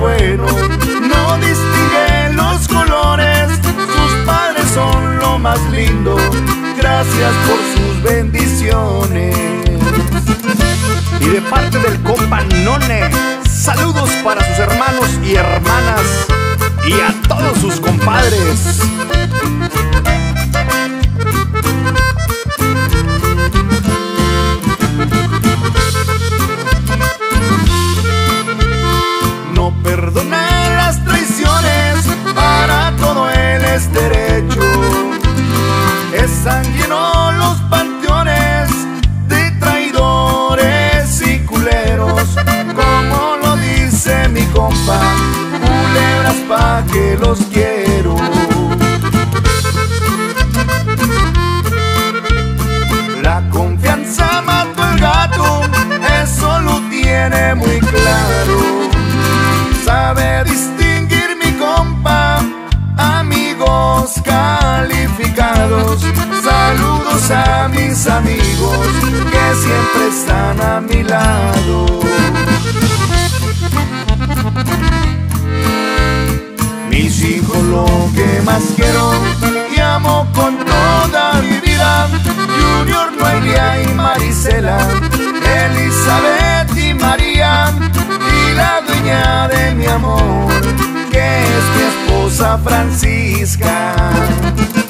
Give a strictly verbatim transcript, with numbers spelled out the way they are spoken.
bueno, no distingue los colores, sus padres son lo más lindo, gracias por sus bendiciones. Y de parte del compa None, saludos para sus hermanos y hermanas y a todos sus compadres. No perdona las traiciones, para todo él es derecho. Están llenos los panteones de traidores y culeros, como lo dice mi compa, culebras pa' que los quiero. La confianza mató al gato, eso lo tiene muy claro. Sabe distinguir mi compa, amigos calificados. Saludos a mis amigos que siempre están a mi lado. Mis hijos lo que más quiero y amo con toda mi vida: Junior, Noelia y Marisela, Elizabeth y María, y la dueña de mi amor, que es mi esposa Francisca.